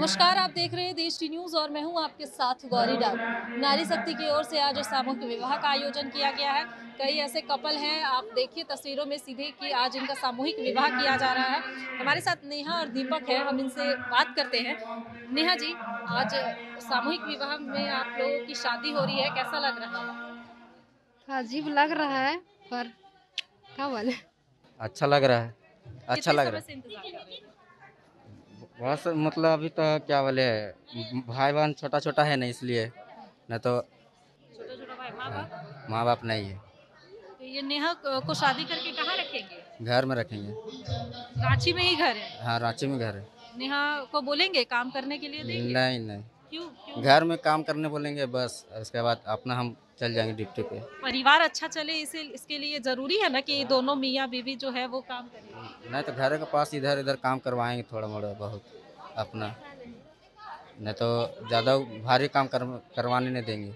नमस्कार, आप देख रहे हैं देश टी न्यूज़ और मैं हूं आपके साथ गौरी डाल। नारी शक्ति की ओर से आज सामूहिक विवाह का आयोजन किया गया है। कई ऐसे कपल हैं, आप देखिए तस्वीरों में सीधे कि आज इनका सामूहिक विवाह किया जा रहा है। हमारे साथ नेहा और दीपक है, हम इनसे बात करते हैं। नेहा जी, आज सामूहिक विवाह में आप लोगों की शादी हो रही है, कैसा लग रहा है? अजीब लग रहा है पर क्या बोले। अच्छा लग रहा है। अच्छा कितने लग समय रहा से इंतजार कर रहे थे? है। बहुत मतलब अभी तो क्या बोले, भाई बहन छोटा छोटा है ना, इसलिए नहीं तो छोटा छोटा भाई, माँ बाप? माँ बाप नहीं है। तो ये नेहा को शादी करके कहाँ रखेंगे? घर में रखेंगे। रांची में ही घर है? हाँ, रांची में घर है। नेहा को बोलेंगे काम करने के लिए, देंगे? नहीं नहीं, क्यों क्यों? घर में काम करने बोलेंगे बस, उसके बाद अपना हम चल जाएंगे ड्यूटी पे। परिवार अच्छा चले इसे इसके लिए जरूरी है ना कि दोनों मियाँ बीवी जो है वो काम करें। नहीं तो घर के पास इधर इधर काम करवाएंगे थोड़ा मोड़ा बहुत अपना, नहीं तो ज़्यादा भारी काम करवाने नहीं देंगे।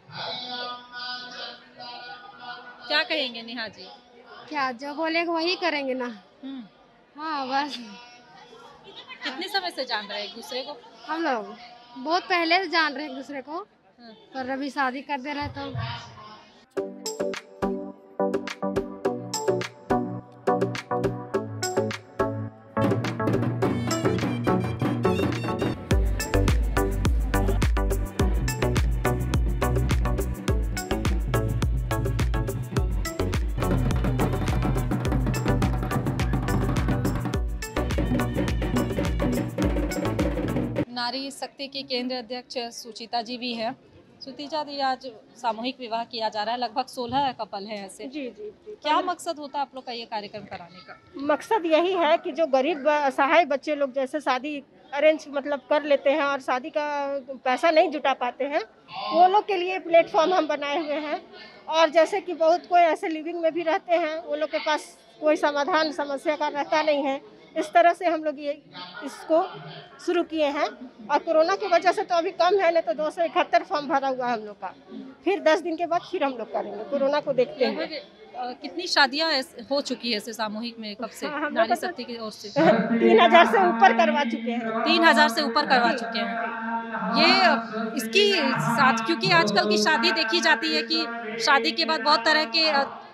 क्या कहेंगे नेहा जी? क्या जो बोलेगा वही करेंगे ना। हम्म। हाँ बस। कितने समय से जान रहे हैं एक दूसरे को? हम लोग बहुत पहले से जान रहे हैं एक दूसरे को, हाँ। पर अभी शादी कर दे रहे तो नारी शक्ति की केंद्रीय अध्यक्ष सुचिता जी भी है। सुचिता जी, आज सामूहिक विवाह किया जा रहा है, लगभग 16 कपल है ऐसे। जी जी जी। क्या मकसद होता है आप लोग का ये कार्यक्रम कराने का? मकसद यही है कि जो गरीब असहाय बच्चे लोग जैसे शादी अरेंज मतलब कर लेते हैं और शादी का पैसा नहीं जुटा पाते हैं, वो लोग के लिए प्लेटफॉर्म हम बनाए हुए हैं। और जैसे कि बहुत कोई ऐसे लिविंग में भी रहते हैं, वो लोग के पास कोई समाधान समस्या का रहता नहीं है, इस तरह से हम लोग ये इसको शुरू किए हैं। और कोरोना की वजह से तो अभी कम है, नहीं तो 271 फॉर्म भरा हुआ है हम लोग का। फिर 10 दिन के बाद फिर हम लोग करेंगे, कोरोना को देखते हैं। लगभग कितनी शादियां हो चुकी है ऐसे सामूहिक में कब से? हाँ, हम लोग नारी का तो शक्ति की ओर से 3000 से ऊपर करवा चुके हैं। 3000 से ऊपर करवा चुके हैं। ये इसकी साथ, क्योंकि आजकल की शादी देखी जाती है कि शादी के बाद बहुत तरह के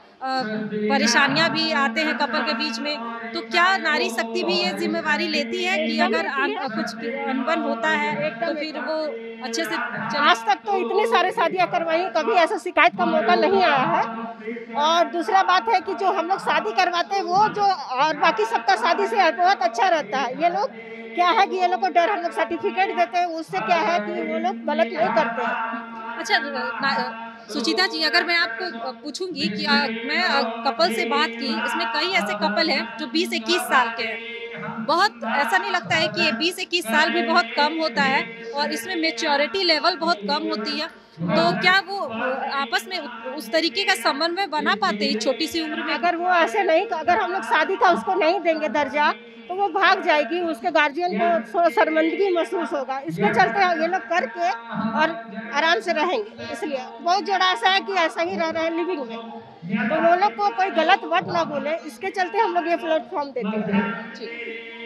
परेशानियां भी आते हैं कपल के बीच में, तो क्या नारी शक्ति भी ये जिम्मेवारी लेती है कि अगर कुछ अनबन होता है तो फिर वो अच्छे से आज तक तो इतनी सारे शादियां करवाई, कभी ऐसा शिकायत का मौका नहीं आया है। और दूसरा बात है कि जो हम लोग शादी करवाते हैं वो जो और बाकी सबका शादी से बहुत अच्छा रहता है। ये लोग क्या है कि ये लोग को डर, हम लोग सर्टिफिकेट देते हैं, उससे क्या है कि वो लोग गलत नहीं करते हैं। अच्छा सुचिता जी, अगर मैं आपको पूछूंगी कि मैं कपल से बात की, इसमें कई ऐसे कपल हैं जो 20-21 साल के हैं। बहुत ऐसा नहीं लगता है कि ये 20-21 साल भी बहुत कम होता है और इसमें मैच्योरिटी लेवल बहुत कम होती है, तो क्या वो आपस में उस तरीके का समन्वय बना पाते हैं छोटी सी उम्र में? अगर वो ऐसे नहीं, अगर हम लोग शादी का उसको नहीं देंगे दर्जा, तो वो भाग जाएगी, उसके गार्जियन को शर्मिंदगी महसूस होगा। इसके चलते ये लोग करके और आराम से रहेंगे। इसलिए बहुत जोड़ा ऐसा है कि ऐसा ही रह रहे हैं लिविंग में, तो वो लोग को कोई गलत वर्ड ना बोले, इसके चलते हम लोग ये प्लेटफॉर्म देते हैं।